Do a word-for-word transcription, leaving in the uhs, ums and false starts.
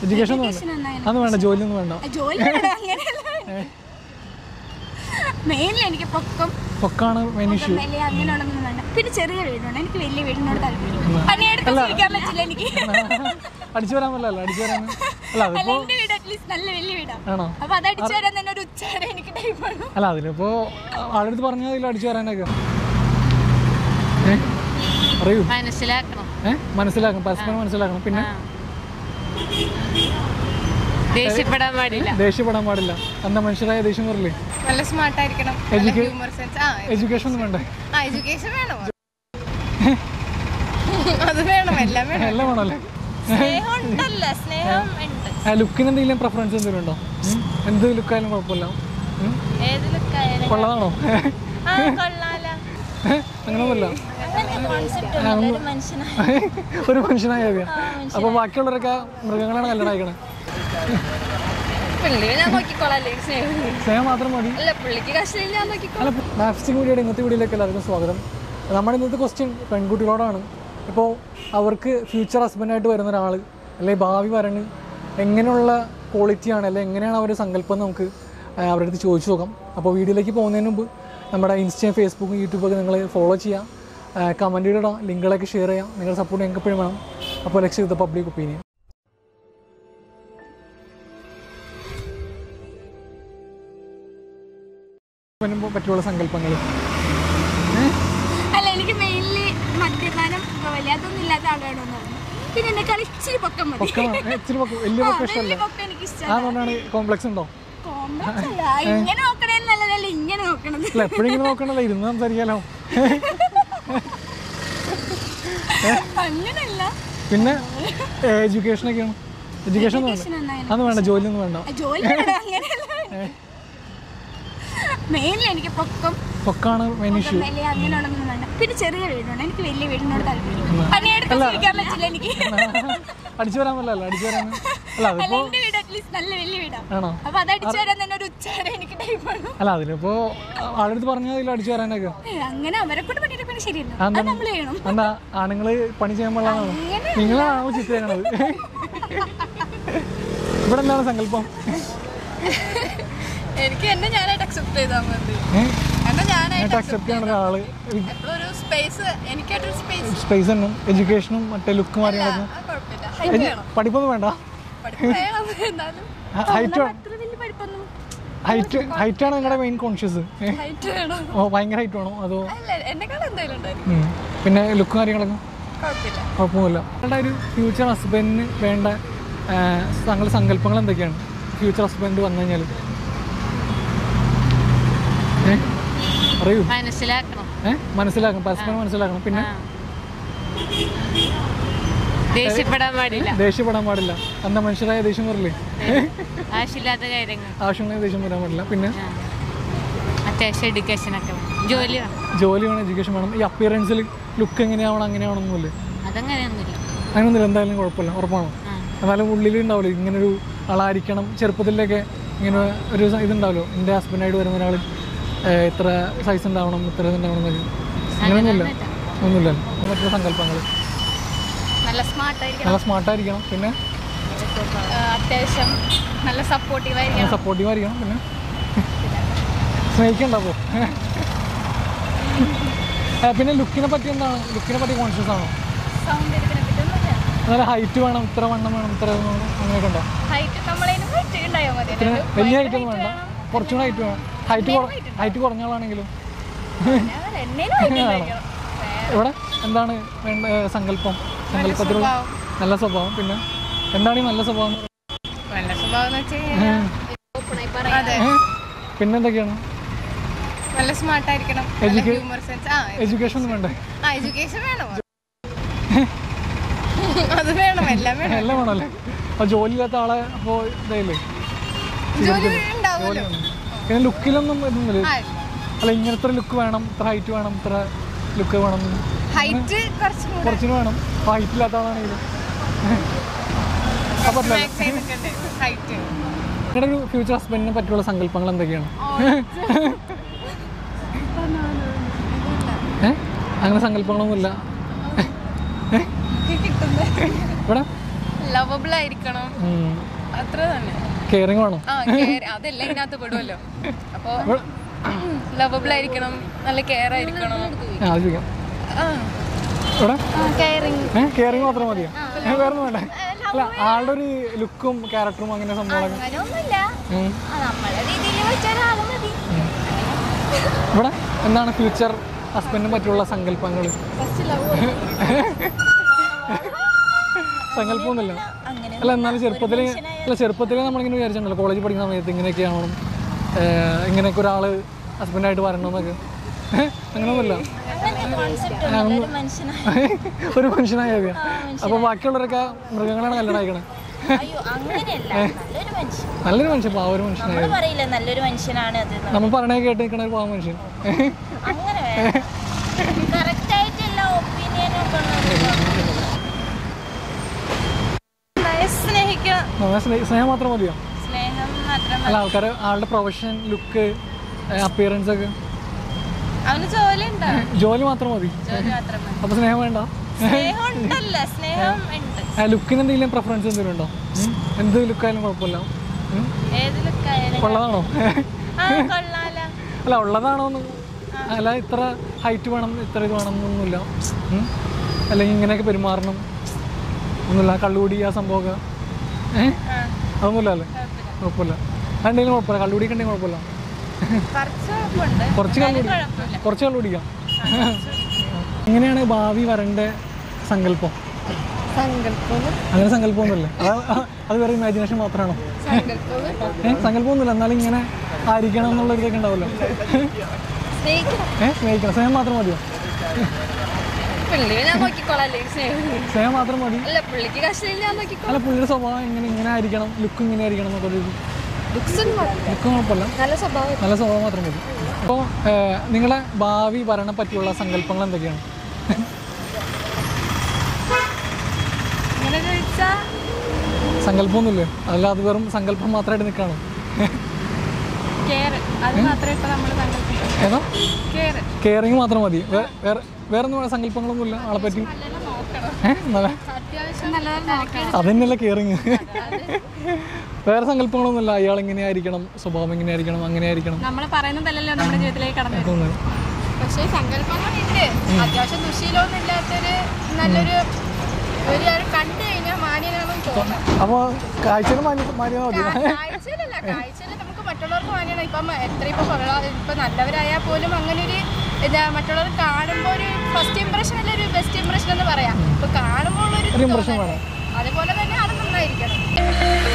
Education അതൊന്നും വേണ്ട, ജോലിയൊന്നും വേണ്ട. മെയിൻലി എനിക്ക് പൊക്കം പൊക്കാണ് മെയിൻ ഇഷ്യൂ. അങ്ങനെയുള്ളതൊന്നും വേണ്ട. പിന്നെ ചെറിയ വീടുണ്ട്, എനിക്ക് വലിയ വീടിനോട് താല്പര്യം. പണിയെടുത്ത് ജീവിക്കാൻ പറ്റില്ല എനിക്ക്. അടിച്ചു വരാൻ പറ്റില്ല, അടിച്ചു വരാൻ എന്റെ വീട് അറ്റ്ലീസ്റ്റ് നല്ല വലിയ വീടാണ്. അപ്പൊ അത് അടിച്ചു വരാൻ തന്നെ ഒരു ഉച്ചാരം എനിക്ക് ടൈപ്പാണ്. അല്ല അതിലിപ്പോ ആളെടുത്ത് പറഞ്ഞാൽ അതിൽ അടിച്ചു വരാനൊക്കെ അറിയൂ. മനസ്സിലാക്കണം, ഏഹ് മനസ്സിലാക്കണം, പരസ്പരം മനസ്സിലാക്കണം. പിന്നെ ദേഷ്യപ്പെടാൻ പാടില്ല, ദേഷ്യപ്പെടാൻ പാടില്ല. എന്താ മനുഷ്യരായ ദേഷ്യം വരില്ലേ? നല്ല സ്മാർട്ട് ആയിരിക്കണം. എഡ്യൂക്കേഷൻ ഒന്നും വേണ്ടേ? എഡ്യൂക്കേഷൻ വേണം, അത് വേണം, എല്ലാം വേണം, എല്ലാം വേണമല്ലേ? ലുക്കിന് എന്തെങ്കിലും പ്രിഫറൻസ് എന്തെങ്കിലും ഉണ്ടോ? എന്ത് ലുക്കായാലും കുഴപ്പമില്ല, കൊള്ളതാണോ? അങ്ങനൊന്നുമില്ല, ഒരു മനുഷ്യനായ മതിയാ. അപ്പൊ ബാക്കിയുള്ളവരൊക്കെ മൃഗങ്ങളാണ് കല്യാണം അയക്കണേ. സ്നേഹം മാത്രം മതി. മാപ്സ്റ്റിക് മീഡിയയുടെ ഇന്നത്തെ വീഡിയോയിലേക്ക് എല്ലാവർക്കും സ്വാഗതം. നമ്മുടെ ഇന്നത്തെ ക്വസ്റ്റ്യൻ പെൺകുട്ടികളോടാണ്. ഇപ്പോൾ അവർക്ക് ഫ്യൂച്ചർ ഹസ്ബൻഡായിട്ട് വരുന്ന ഒരാൾ അല്ലെങ്കിൽ ഭാവി വരണ് എങ്ങനെയുള്ള ക്വാളിറ്റിയാണ് അല്ലെങ്കിൽ എങ്ങനെയാണ് അവരുടെ സങ്കല്പം നമുക്ക് അവരുടെ അടുത്ത് ചോദിച്ചു നോക്കാം. അപ്പോൾ വീഡിയോയിലേക്ക് പോകുന്നതിന് മുമ്പ് നമ്മുടെ ഇൻസ്റ്റയും ഫേസ്ബുക്കും യൂട്യൂബൊക്കെ നിങ്ങൾ ഫോളോ ചെയ്യാം, കമൻറ്റ് ഇടാം, ലിങ്കുകളൊക്കെ ഷെയർ ചെയ്യാം. നിങ്ങളുടെ സപ്പോർട്ട് ഞങ്ങൾക്ക് എപ്പോഴും വേണം. അപ്പോൾ let's get the public opinion. പറ്റിയുള്ള സങ്കല്പങ്ങൾ അല്ല, എനിക്ക് മെയിൻലി മദ്യപാനം വലിയാതൊന്നും ഇല്ലാത്ത ആളാണെന്ന് പറഞ്ഞു. പിന്നെ എന്നെക്കാൾ ഇച്ചിരി പൊക്കം മതി. ഇച്ചിരി പൊക്കം, വലിയ പൊക്കം ഇഷ്ടമല്ല. അതുകൊണ്ടാണ് കോംപ്ലക്സ് ഉണ്ടോ? ഇങ്ങനെ നോക്കണേന്നല്ല, ഇങ്ങനെ നോക്കണത്. അല്ല എപ്പോഴും ഇങ്ങനെ നോക്കണല്ലോ, ഇരുന്ന് സംസാരിക്കാലോ. അങ്ങനല്ല. പിന്നെ എഡ്യൂക്കേഷനൊക്കെയാണ്. എഡ്യൂക്കേഷൻ അതൊന്നും വേണ്ട, ജോലിയൊന്നും വേണ്ട. ജോലി മെയിൻലി എനിക്ക് പൊക്കം പൊക്കാണ് മെയിൻ ഇഷ്യൂ. അങ്ങനെയുള്ളതൊന്നും വേണ്ട. പിന്നെ ചെറിയ വീടുണ്ട്, എനിക്ക് വലിയ വീടിനോട് താല്പര്യം. പണിയെടുത്ത് ജീവിക്കാൻ പറ്റില്ല എനിക്ക്. അടിച്ചു വരാൻ പറ്റില്ല, അടിച്ചു വരാൻ. അല്ല അതിപ്പോ എന്റെ വീട് അറ്റ്ലീസ്റ്റ് നല്ല വലിയ വീടാണ്. ആണോ? അപ്പൊ അത് അടിച്ചു വരാൻ തന്നെ ഒരു ഉച്ചാരം എനിക്ക് ടൈപ്പാണ്. അല്ല അതിലിപ്പോ ആളെടുത്ത് പറഞ്ഞാൽ അതിൽ അടിച്ചു വരാനൊക്കെ അങ്ങനെ അവരെ കൊണ്ട് പണിയിട്ട് പിന്നെ ശരിയല്ല, നമ്മൾ ചെയ്യണം. എന്താ ആണുങ്ങള് പണി ചെയ്യാൻ പാടില്ലാണോ? നിങ്ങളാണോ ചിത്ത ചെയ്യണത്? ഇവിടെ എന്താണ് സങ്കല്പം? എനിക്ക് എന്നെ ഞാനായിട്ട് അക്സെപ്റ്റ് ചെയ്താൽ മതി. അക്സെപ്റ്റ് ചെയ്യണ ഒരാള് സ്പേസ് തന്നെ, എഡ്യൂക്കേഷനും മറ്റേ ലുക്ക് മാറി പഠിപ്പൊന്നും വേണ്ട. ഹൈറ്റ് ഹൈറ്റ് ഹൈറ്റാണ് നിങ്ങളുടെ മെയിൻ കോൺഷ്യസ്. ഓ ഭയങ്കര ഹൈറ്റ് വേണോ അതോ? പിന്നെ ലുക്ക് കാര്യങ്ങളൊക്കെ കുഴപ്പമൊന്നുമില്ല. നിങ്ങളുടെ ഒരു ഫ്യൂച്ചർ ഹസ്ബൻഡിന് വേണ്ട താങ്കളുടെ സങ്കല്പങ്ങൾ എന്തൊക്കെയാണ്? ഫ്യൂച്ചർ ഹസ്ബൻഡ് വന്നു കഴിഞ്ഞാൽ അറിയൂ. മനസ്സിലാക്കണം, ഏഹ് മനസ്സിലാക്കണം, പരസ്പരം മനസ്സിലാക്കണം. പിന്നെ ദേഷ്യപ്പെടാൻ പാടില്ല, ദേഷ്യപ്പെടാൻ പാടില്ല. എന്താ മനുഷ്യരായ ദേഷ്യം വരില്ലേ? ആവശ്യമില്ലാത്ത കാര്യങ്ങൾ, ആവശ്യമായ ദേഷ്യം വരാൻ പാടില്ല. പിന്നെ അത്യാവശ്യം എഡ്യൂക്കേഷൻ ഒക്കെ, ജോലി ജോലി വേണം, എഡ്യൂക്കേഷൻ വേണം. ഈ അപ്പിയറൻസിൽ ലുക്ക് എങ്ങനെയാവണം അങ്ങനെയാവണമെന്നില്ലേ? അതങ്ങനെയൊന്നുമില്ല, അങ്ങനെയൊന്നുമില്ല. എന്തായാലും കുഴപ്പമില്ല, ഉറപ്പാണോ? എന്നാലും ഉള്ളിൽ ഉണ്ടാവില്ല ഇങ്ങനൊരു ആളായിരിക്കണം. ചെറുപ്പത്തിലൊക്കെ ഇങ്ങനെ ഒരു ഇതുണ്ടാവല്ലോ, എൻ്റെ ഹസ്ബൻഡായിട്ട് വരുന്ന ഒരാൾ ഇത്ര സൈസ് ഉണ്ടാവണം, ഇത്ര ഇതുണ്ടാവണം എന്നൊക്കെ. അങ്ങനെയൊന്നുമില്ല, ഒന്നുമില്ല. മറ്റുള്ള സങ്കല്പങ്ങൾ നല്ല സ്മാർട്ടായിരിക്കണം, നല്ല സ്മാർട്ടായിരിക്കണം. പിന്നെ അത്യാവശ്യം നല്ല സപ്പോർട്ടീവായിരിക്കണം, സപ്പോർട്ടീവായിരിക്കണം. പിന്നെ സ്നേഹിക്കണ്ടപ്പോ. പിന്നെ ലുക്കിനെ പറ്റി എന്താണ്? ലുക്കിനെ പറ്റി കോൺഷ്യസ് ആണോ? നല്ല ഹൈറ്റ് വേണം, ഇത്ര വണ്ണം വേണം, ഇത്ര അങ്ങനെയൊക്കെ ഉണ്ടോ? വലിയ ഹൈറ്റ് ഒന്നും വേണ്ട, കുറച്ചുകൂടെ ഹൈറ്റ് വേണം. ഹൈറ്റ് ഹൈറ്റ് കുറഞ്ഞാളാണെങ്കിലും. ഇവിടെ എന്താണ് വേണ്ട സങ്കല്പം? സങ്കല്പത്തിലുള്ള നല്ല സ്വഭാവം. പിന്നെ എന്താണ് ഈ നല്ല സ്വഭാവം? പിന്നെ എന്തൊക്കെയാണ്? നല്ല സ്മാർട്ടായിരിക്കണം, എഡ്യൂക്കേഷൻ ഒന്നും വേണ്ടേ? എഡ്യൂക്കേഷൻ വേണം, അത് വേണം, എല്ലാം വേണം, എല്ലാം വേണമല്ലേ? അപ്പൊ ജോലി ഇല്ലാത്ത ആളെ അപ്പോ ഇതായില്ലേ? പിന്നെ ലുക്കിലൊന്നും ഇതൊന്നുമില്ല. അല്ല ഇങ്ങനത്തെ ലുക്ക് വേണം, ഇത്ര ഹൈറ്റ് വേണം, ഇത്ര ലുക്ക് വേണം, കുറച്ചിന് വേണം. അപ്പൊ ഹൈറ്റ് ഇല്ലാത്ത ആളാണെങ്കിലും നിങ്ങളുടെ ഒരു ഫ്യൂച്ചർ ഹസ്ബൻഡിനെ പറ്റിയുള്ള സങ്കല്പങ്ങൾ എന്തൊക്കെയാണ്? ഏഹ് അങ്ങനെ സങ്കല്പങ്ങളൊന്നുമില്ല. ഇവിടെ ലവബിൾ ആയിരിക്കണം, അത്ര തന്നെ. കെയറിംഗ് വേണം. ആ അതെല്ലാം ഇതിനകത്ത് പെടുമല്ലോ. അപ്പൊ ലവബിൾ ആയിരിക്കണം, നല്ല കെയർ ആയിരിക്കണം. കെയറിംഗ് മാത്രം മതിയോ? വേറെ വേണ്ടേ? അല്ല, ആളുടെ ഒരു ലുക്കും ക്യാരക്ടറും അങ്ങനെ സംഭവങ്ങളൊക്കെ. ഇവിടെ എന്താണ് ഫ്യൂച്ചർ ഹസ്ബൻഡിനെ പറ്റിയുള്ള സങ്കല്പങ്ങൾ? സങ്കല്പമൊന്നുമില്ല. അല്ല, എന്നാലും ചെറുപ്പത്തിൽ അല്ല ചെറുപ്പത്തിലേ നമ്മളിങ്ങനെ വിചാരിച്ചിട്ടുണ്ടല്ലോ കോളേജിൽ പഠിക്കുന്ന സമയത്ത് ഇങ്ങനെയൊക്കെ ആവണം, ഇങ്ങനെയൊക്കെ ഒരാൾ ഹസ്ബൻഡായിട്ട് വരണമെന്നൊക്കെ. അങ്ങനെയൊന്നുമില്ല, ഒരു മനുഷ്യനായ മതിയാ. അപ്പൊ ബാക്കിയുള്ളവരൊക്കെ മൃഗങ്ങളാണ് കല്യാണം അയക്കണേ. നല്ലൊരു മനുഷ്യൻ, പാവ ഒരു മനുഷ്യനായ നമ്മൾ പറഞ്ഞ കേട്ട് നിൽക്കണ ഒരു പാവ മനുഷ്യൻ. സ്നേഹം മാത്രം മതിയോ? അല്ല, ആൾക്കാര് ആളുടെ പ്രൊഫഷൻ, ലുക്ക്, അപ്പിയറൻസ് ഒക്കെ. ജോലി മാത്രം മതി. അപ്പൊ സ്നേഹം വേണ്ട? ലുക്കിന് എന്തെങ്കിലും പ്രിഫറൻസ് എന്തെങ്കിലും ഉണ്ടോ? എന്ത് ലുക്കായാലും കുഴപ്പമില്ല, ഉള്ളതാണോ? അല്ല, ഉള്ളതാണോന്ന്. അല്ല, ഇത്ര ഹൈറ്റ് വേണം, ഇത്ര ഇത് വേണം എന്നൊന്നുമില്ല, അല്ലെങ്കിൽ ഇങ്ങനെയൊക്കെ പെരുമാറണം ഒന്നുമില്ല. കള്ളുകൂടി ആ സംഭവമൊക്കെ ഏഹ് അതൊന്നുമില്ല അല്ലേ? കുഴപ്പമില്ല. അതെന്തെങ്കിലും കുഴപ്പമില്ല, കള്ളുകൂടിയൊക്കെ ഉണ്ടെങ്കിൽ കുഴപ്പമില്ല. കുറച്ച് കള്ളുകൂടി കുറച്ച് കള്ളുകൂടിക്കാം. എങ്ങനെയാണ് ഭാവി വരേണ്ട സങ്കല്പം? അങ്ങനെ സങ്കല്പമൊന്നുമില്ല, അത് വേറെ ഇമാജിനേഷൻ മാത്രമാണോ? ഏഹ് സങ്കല്പമൊന്നുമില്ല, എന്നാലും ഇങ്ങനെ ആയിരിക്കണം എന്നുള്ള ഇതൊക്കെ ഉണ്ടാവുമല്ലോ. ഏഹ് സ്നേഹിക്കണം, സ്നേഹം മാത്രം മതിയോ? സ്നേഹം മാത്രം മതി. അല്ല, പുള്ളിയുടെ സ്വഭാവം എങ്ങനെ ഇങ്ങനെ ആയിരിക്കണം, ലുക്ക് ഇങ്ങനെ ആയിരിക്കണം എന്നൊക്കെ. ലുക്ക് കുഴപ്പമില്ല, നല്ല സ്വഭാവം മാത്രം മതി. അപ്പോൾ നിങ്ങളെ ഭാവി ഭരണം പറ്റിയുള്ള സങ്കല്പങ്ങൾ എന്തൊക്കെയാണ്? സങ്കല്പമൊന്നുമില്ലേ? അല്ല, അത് വെറും സങ്കല്പം മാത്രമായിട്ട് നിൽക്കുകയാണോ? ഏതാ? കെയറിങ് മാത്രം മതി, വേറെ വേറെ ഒന്നും സങ്കല്പങ്ങളൊന്നുമില്ല ആളെ പറ്റി? അതന്നെയല്ല കെയറിങ്. വേറെ സങ്കല്പങ്ങളൊന്നുമില്ല, അയാൾ എങ്ങനെയായിരിക്കണം, സ്വഭാവം എങ്ങനെയായിരിക്കണം, അങ്ങനെ ആയിരിക്കണം. നമ്മൾ പറയുന്നതല്ലല്ലോ നമ്മുടെ ജീവിതത്തിലേക്ക് കടന്നു വരുന്നത്. പക്ഷേ സങ്കല്പങ്ങളുണ്ട്. അത്യാവശ്യം ദുശീലമൊന്നും ഇല്ലാത്തൊരു നല്ലൊരു ഒരു കണ്ടു കഴിഞ്ഞാൽ മാന്യനാണെന്ന് തോന്നുന്നു. അപ്പൊ കാഴ്ചയിൽ മാന്യത മതി. കാഴ്ചയിലല്ല, കാഴ്ചയിൽ നമുക്ക് മറ്റുള്ളവർക്ക് മാന്യമാണ്. ഇപ്പം എത്ര ഇപ്പൊ ഇപ്പൊ നല്ലവരായാൽ പോലും അങ്ങനെ ഒരു ഇതാ മറ്റുള്ളവർ കാണുമ്പോൾ ഒരു ഫസ്റ്റ് ഇംപ്രഷൻ അല്ല ഒരു ബെസ്റ്റ് ഇംപ്രഷൻ എന്ന് പറയാം. ഇപ്പൊ കാണുമ്പോൾ ഒരു അതുപോലെ തന്നെ അത് നന്നായിരിക്കണം.